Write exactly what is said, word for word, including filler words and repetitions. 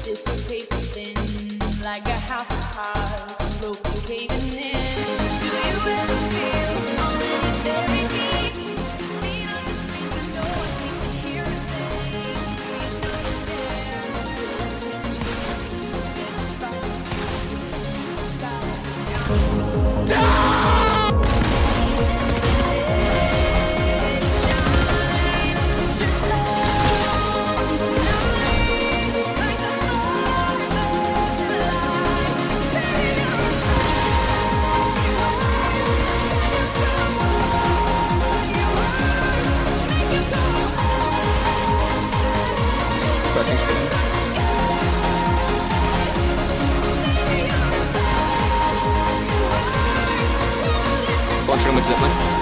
dissipate within, like a house of cards, flow through caving in. Do you ever feel already very deep? Six feet under screens and no one seems to hear a thing. You know that there's a little chance, there's a spark, a spark. No! Watch room with Zipman.